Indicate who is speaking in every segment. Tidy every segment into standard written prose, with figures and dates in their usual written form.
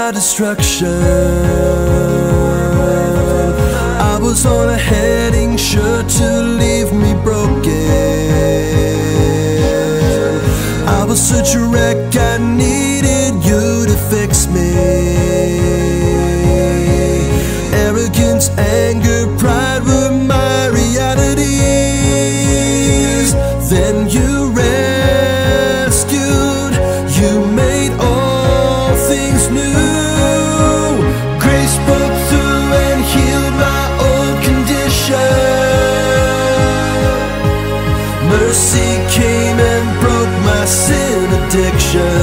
Speaker 1: my destruction. I was on a heading sure to leave me broken. I was such a wreck, I needed you to fix me. Arrogance, anger, pride were my realities. Then you rescued, you made all things new. Grace broke through and healed my old condition. Mercy came and broke my sin addiction.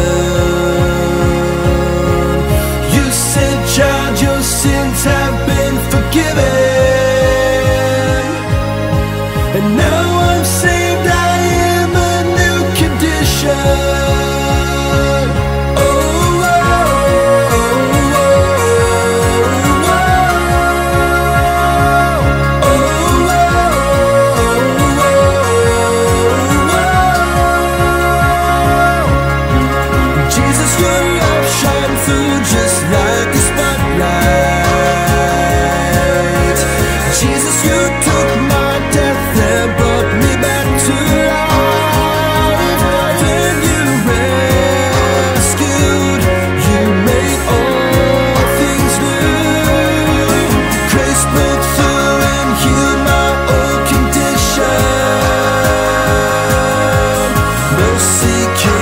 Speaker 1: You said, child, your sins have been forgiven. And now I'm saved, I am a new condition. Mercy